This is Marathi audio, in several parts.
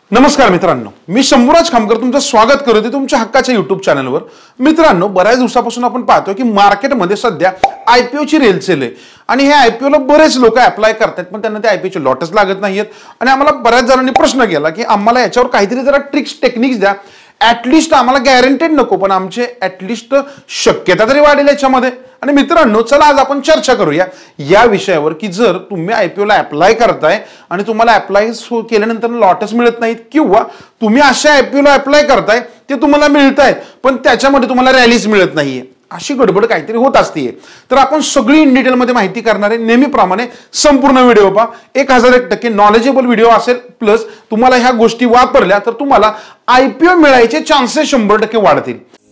नमस्कार मित्रांनो, मी शंभूराज खामकर तुमचं स्वागत करते तुमच्या हक्काच्या YouTube चॅनलवर। मित्रांनो, बऱ्याच दिवसापासून आपण पाहतोय की मार्केटमध्ये सध्या IPO ची रेलसेल आहे आणि हे IPO ला बरेच लोक अप्लाय करतात पण त्यांना ते IPO चे लॉटच लागत नाहीयेत आणि आम्हाला बऱ्याच जणांनी प्रश्न केला की आम्हाला याच्यावर काहीतरी जरा ट्रिक्स टेक्निक्स द्या, ॲटलिस्ट आम्हाला गॅरंटेड नको पण आमचे ॲटलिस्ट शक्यता तरी वाढेल याच्यामध्ये। आणि मित्रांनो, चला आज आपण चर्चा करूया या विषयावर की जर तुम्ही IPO ला अप्लाय करताय आणि तुम्हाला अप्लाय केल्यानंतर लॉटच मिळत नाहीत किंवा तुम्ही अशा IPO ला अप्लाय करताय ते तुम्हाला मिळतायत पण त्याच्यामध्ये तुम्हाला रॅलीज मिळत नाहीये, अशी गडबड काहीतरी होत असते, तर आपण सगळी इन डिटेल मध्ये माहिती करणार आहे। नेहमीप्रमाणे संपूर्ण व्हिडिओ पहा, 1001% नॉलेजेबल व्हिडिओ असेल, प्लस तुम्हाला ह्या गोष्टी वापरल्या तर तुम्हाला IPO मिळायचे चान्सेस 100% वाढतील।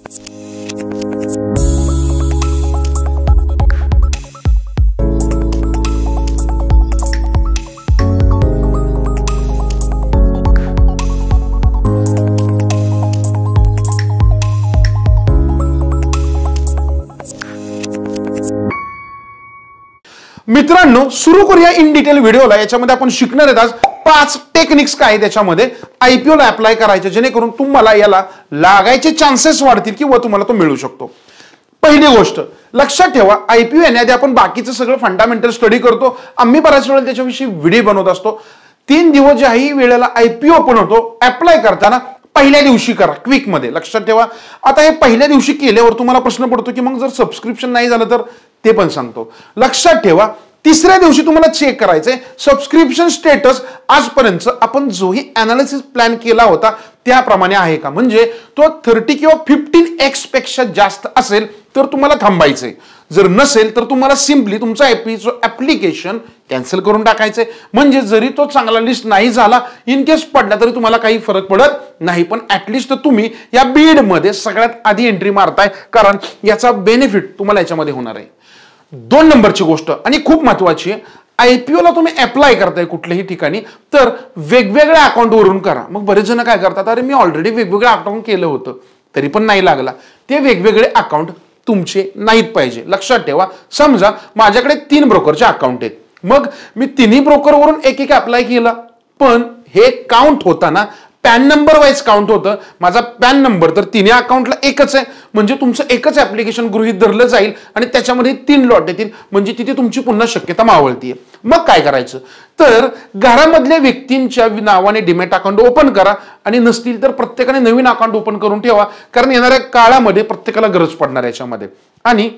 मित्रांनो, सुरू करूया इन डिटेल व्हिडिओला। याच्यामध्ये आपण शिकणार आहेत आज 5 टेक्निक्स काय त्याच्यामध्ये IPO ला अप्लाय करायचे जेणेकरून तुम्हाला याला लागायचे चान्सेस वाढतील किंवा तुम्हाला तो मिळू शकतो। पहिली गोष्ट लक्षात ठेवा, IPO येण्याआधी आपण बाकीचं सगळं फंडामेंटल स्टडी करतो, आम्ही बऱ्याच वेळा त्याच्याविषयी व्हिडिओ बनवत असतो। 3 दिवस ज्याही वेळेला IPO ओपन होतो अप्लाय करताना पहिल्या दिवशी करा, क्विक मध्ये। लक्षात ठेवा, आता हे पहिल्या दिवशी केल्यावर तुम्हाला प्रश्न पडतो की मग जर सबस्क्रिप्शन नाही झालं तर, ते पण सांगतो। लक्षात ठेवा, तिसऱ्या दिवशी तुम्हाला चेक करायचंय सबस्क्रिप्शन स्टेटस आजपर्यंत आपण जोही अनालिसिस प्लॅन केला होता त्याप्रमाणे आहे का, म्हणजे तो 30 किंवा 15x पेक्षा जास्त असेल तर तुम्हाला थांबायचंय, जर नसेल तर तुम्हाला सिंपली तुमचा ऍप्लिकेशन कॅन्सल करून टाकायचंय। म्हणजे जरी तो चांगला लिस्ट नाही झाला, इन केस पडला तरी तुम्हाला काही फरक पडत नाही, पण ऍटलिस्ट तुम्ही या बीड मध्ये सगळ्यात आधी एंट्री मारताय कारण याचा बेनिफिट तुम्हाला याच्यामध्ये होणार आहे। 2 नंबरची गोष्ट आणि खूप महत्त्वाची आहे, IPO ला तुम्ही अप्लाय करताय कुठल्याही ठिकाणी तर वेगवेगळ्या अकाउंट वरून करा। मग बरेच जण काय करतात, अरे मी ऑलरेडी वेगवेगळ्या अकाउंट केलं होतं तरी पण नाही लागला, ते वेगवेगळे अकाउंट तुमचे नाहीत पाहिजे। लक्षात ठेवा, समजा माझ्याकडे 3 ब्रोकरचे अकाउंट आहेत, मग मी तिन्ही ब्रोकरवरून एक अप्लाय केला पण हे काउंट होताना पॅन नंबर वाईज काउंट होतं, माझा पॅन नंबर तर तिन्ही अकाउंटला एकच आहे, म्हणजे तुमचं एकच ऍप्लिकेशन गृहीत धरलं जाईल आणि त्याच्यामध्ये 3 लॉट येतील, म्हणजे तिथे तुमची पुन्हा शक्यता मावळतीये। मग काय करायचं, तर घरामधल्या व्यक्तींच्या नावाने डीमॅट अकाउंट ओपन करा आणि नसतील तर प्रत्येकाने नवीन अकाउंट ओपन करून ठेवा, कारण येणाऱ्या काळामध्ये प्रत्येकाला गरज पडणार याच्यामध्ये। आणि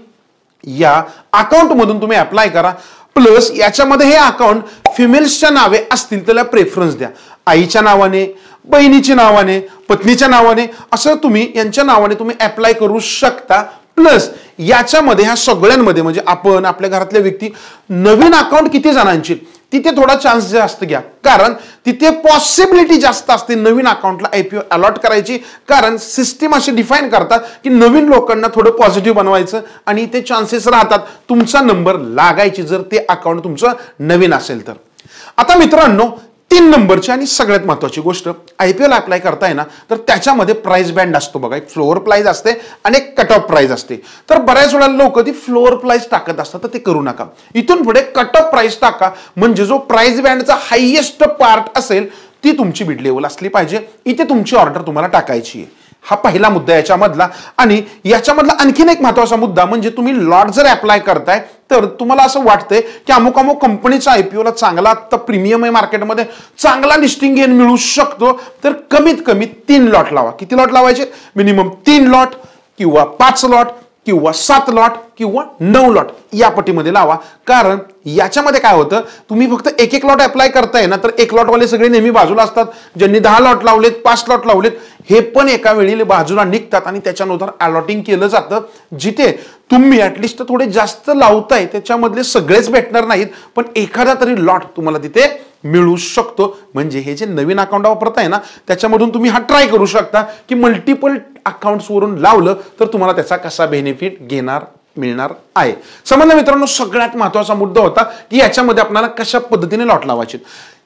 या अकाउंट मधून तुम्ही अप्लाय करा, प्लस याच्यामध्ये हे अकाउंट फिमेल्सच्या नावे असतील त्याला प्रेफरन्स द्या, आईच्या नावाने, बहिणीच्या नावाने, पत्नीच्या नावाने, असं तुम्ही यांच्या नावाने तुम्ही अप्लाय करू शकता। प्लस याच्यामध्ये ह्या सगळ्यांमध्ये म्हणजे आपण आपल्या घरातल्या व्यक्ती नवीन अकाउंट किती जणांची तिथे थोडा चान्स जास्त घ्या, कारण तिथे पॉसिबिलिटी जास्त असते नवीन अकाउंटला IPO अलॉट करायची, कारण सिस्टीम अशी डिफाईन करतात की नवीन लोकांना थोडं पॉझिटिव्ह बनवायचं आणि ते चान्सेस राहतात तुमचा नंबर लागायची जर ते अकाउंट तुमचं नवीन असेल तर। आता मित्रांनो, 3 नंबरची आणि सगळ्यात महत्त्वाची गोष्ट, IPO ला अप्लाय करताय ना तर त्याच्यामध्ये प्राइस बँड असतो बघा, एक फ्लोअर प्राइस असते आणि एक कट ऑफ प्राइस असते। तर बऱ्याच वेळा लोक ती फ्लोअर प्राइस टाकत असतात, तर ते करू नका, इथून पुढे कट ऑफ प्राइस टाका, म्हणजे जो प्राइस बँडचा हायेस्ट पार्ट असेल ती तुमची बिड लेवल असली पाहिजे, इथे तुमची ऑर्डर तुम्हाला टाकायची आहे। हा पहिला मुद्दा याच्यामधला। आणि याच्यामधला आणखीन एक महत्त्वाचा मुद्दा म्हणजे तुम्ही लॉट जर अप्लाय करताय तर तुम्हाला असं वाटतंय की अमुक अमुक कंपनीचा IPO ला चांगला आता प्रीमियम आहे, मार्केटमध्ये चांगला लिस्टिंग गेन मिळू शकतो, तर कमीत कमी 3 लॉट लावा। किती लॉट लावायचे, मिनिमम 3 लॉट किंवा 5 लॉट किंवा 7 लॉट किंवा 9 लॉट या पटीमध्ये लावा, कारण याच्यामध्ये काय होतं, तुम्ही फक्त एक लॉट अप्लाय करताय ना तर 1 लॉट वाले सगळे नेहमी बाजूला असतात, ज्यांनी 10 लॉट लावलेत, 5 लॉट लावलेत, हे पण एका वेळी बाजूला निघतात आणि त्याच्यानुसार अलॉटिंग केलं जातं, जिथे तुम्ही ऍटलिस्ट थोडे जास्त लावताय त्याच्यामधले सगळेच भेटणार नाहीत पण एखादा तरी लॉट तुम्हाला तिथे मिळू शकतो। म्हणजे हे जे नवीन अकाउंट वापरताय ना त्याच्यामधून तुम्ही हा ट्राय करू शकता की मल्टिपल अकाउंट्स वरून लावलं तर तुम्हाला त्याचा कसा बेनिफिट मिळणार आहे। समजलं मित्रांनो, सगळ्यात महत्त्वाचा मुद्दा होता की याच्यामध्ये आपल्याला कशा पद्धतीने लॉट लावायचे।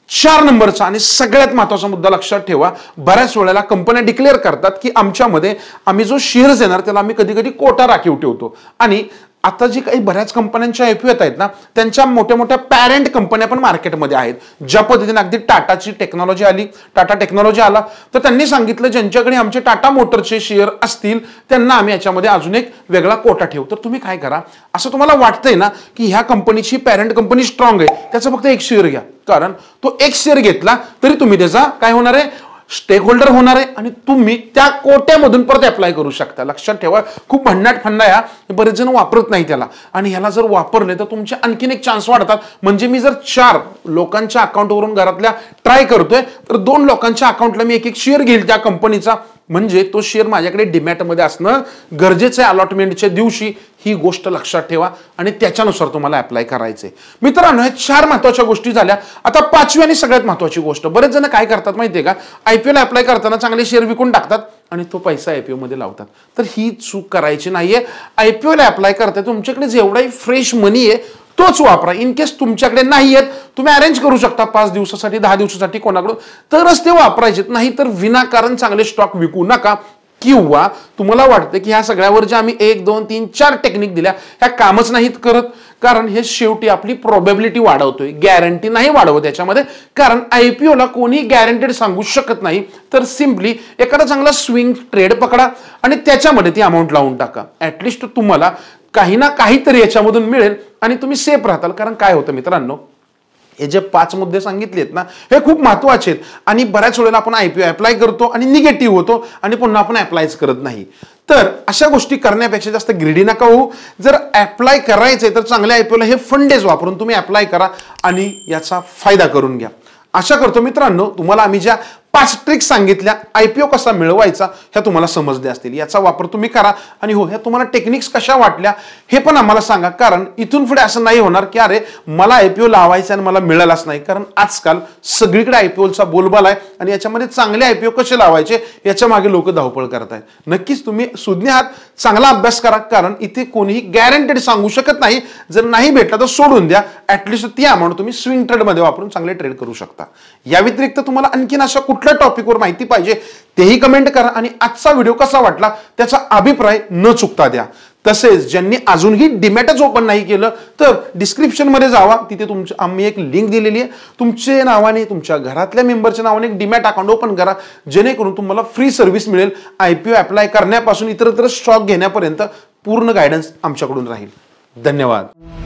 4 नंबरचा आणि सगळ्यात महत्त्वाचा मुद्दा लक्षात ठेवा, बऱ्याच वेळेला कंपन्या डिक्लेअर करतात की आमच्यामध्ये आम्ही जो शेअर्स येणार त्याला आम्ही कधी कधी कोटा राखीव ठेवतो आणि आता जी काही बऱ्याच कंपन्यांच्या आयपीओ येत आहेत ना, त्यांच्या मोठ्या मोठ्या पॅरेंट कंपन्या पण मार्केटमध्ये आहेत. ज्या पद्धतीने अगदी टाटाची टेक्नॉलॉजी आली, टाटा टेक्नॉलॉजी आला, तर त्यांनी सांगितलं ज्यांच्याकडे आमचे टाटा मोटरचे शेअर असतील त्यांना आम्ही याच्यामध्ये अजून एक वेगळा कोटा ठेवू. तर तुम्ही काय करा, असं तुम्हाला वाटतंय ना की ह्या कंपनीची पॅरेंट कंपनी स्ट्रॉंग आहे, त्याचा फक्त एक शेअर घ्या. कारण तो एक शेअर घेतला तरी तुम्ही त्याचा काय होणार आहे, स्टेक होल्डर होणार आहे आणि तुम्ही त्या कोट्यामधून परत अप्लाय करू शकता. लक्षात ठेवा, खूप भन्नाट फंडा या बरेच जण वापरत नाही त्याला, आणि ह्याला जर वापरले तर तुमचे आणखीन एक चान्स वाढतात. म्हणजे मी जर 4 लोकांच्या अकाउंटवरून घरातल्या ट्राय करतोय तर 2 लोकांच्या अकाउंटला मी एक शेअर घेईल त्या कंपनीचा, म्हणजे तो शेअर माझ्याकडे डीमॅटमध्ये असणं गरजेचं आहे अलॉटमेंटच्या दिवशी. ही गोष्ट लक्षात ठेवा आणि त्याच्यानुसार तुम्हाला अप्लाय करायचंय. मित्रांनो, हे 4 महत्त्वाच्या गोष्टी झाल्या. आता 5वी आणि सगळ्यात महत्त्वाची गोष्ट, बरेच जण काय करतात माहितीये का, आयपीओला अप्लाय करताना चांगले शेअर विकून टाकतात आणि तो पैसा आयपीओ मध्ये लावतात. तर ही चूक करायची नाहीये. आयपीओला अप्लाय करताय तुमच्याकडे जेवढाही फ्रेश मनी आहे तोच वापरा. इन केस तुमच्याकडे नाही आहेत, तुम्ही अरेंज करू शकता 5 दिवसासाठी 10 दिवसासाठी कोणाकडून, तरच ते वापरायचे. नाही तर विनाकारण चांगले स्टॉक विकू नका. किंवा तुम्हाला वाटतं की ह्या सगळ्यावर जे आम्ही 1 2 3 4 टेक्निक दिल्या ह्या कामच नाहीत करत, कारण हे शेवटी आपली प्रोबॅबिलिटी वाढवतोय, गॅरंटी नाही वाढवत याच्यामध्ये. कारण आयपीओला कोणी गॅरंटेड सांगू शकत नाही. तर सिम्पली एखादा चांगला स्विंग ट्रेड पकडा आणि त्याच्यामध्ये ती अमाऊंट लावून टाका. ऍटलिस्ट तुम्हाला काही ना काहीतरी याच्यामधून मिळेल आणि तुम्ही सेफ राहताल. कारण काय होतं मित्रांनो, हे जे 5 मुद्दे सांगितलेत ना, हे खूप महत्त्वाचे आहेत. आणि बऱ्याच वेळेला आपण आयपीओ अप्लाय करतो आणि निगेटिव्ह होतो आणि पुन्हा आपण अप्लायच करत नाही. तर अशा गोष्टी करण्यापेक्षा जास्त ग्रीडी नका होऊ. जर अप्लाय करायचंय तर चांगल्या आयपीओला हे फंडेज वापरून तुम्ही अप्लाय करा आणि याचा फायदा करून घ्या. आशा करतो मित्रांनो तुम्हाला आम्ही ज्या 5 ट्रिक्स सांगितल्या आयपीओ कसा मिळवायचा ह्या तुम्हाला समजल्या असतील. याचा वापर तुम्ही करा. आणि हो, ह्या तुम्हाला टेक्निक्स कशा वाटल्या हे पण आम्हाला सांगा. कारण इथून पुढे असं नाही होणार की अरे मला आयपीओ लावायचा आणि मला मिळालाच नाही. कारण आजकाल सगळीकडे आयपीओचा बोलबाला आहे आणि याच्यामध्ये चांगले आयपीओ कसे लावायचे याच्या मागे लोक धावपळ करत आहेत. नक्कीच तुम्ही सुज्ञ आहात, चांगला अभ्यास करा. कारण इथे कोणीही गॅरंटेड सांगू शकत नाही. जर नाही भेटला तर सोडून द्या. ऍटलिस्ट ती अमाऊंट तुम्ही स्विंग ट्रेड मध्ये वापरून चांगले ट्रेड करू शकता. या व्यतिरिक्त तुम्हाला आणखीन अशा कुठल्या टॉपिकवर माहिती पाहिजे तेही कमेंट करा. आणि आजचा व्हिडिओ कसा वाटला त्याचा अभिप्राय न चुकता द्या. तसेच ज्यांनी अजूनही डीमॅटच ओपन नाही केलं तर डिस्क्रिप्शन मध्ये जावा, तिथे आम्ही एक लिंक दिलेली आहे. तुमचे नावाने तुमच्या घरातल्या मेंबरच्या नावाने एक डीमॅट अकाउंट ओपन करा, जेणेकरून तुम्हाला फ्री सर्व्हिस मिळेल. आयपीओ अप्लाय करण्यापासून इतरत्र स्टॉक घेण्यापर्यंत पूर्ण गायडन्स आमच्याकडून राहील. धन्यवाद.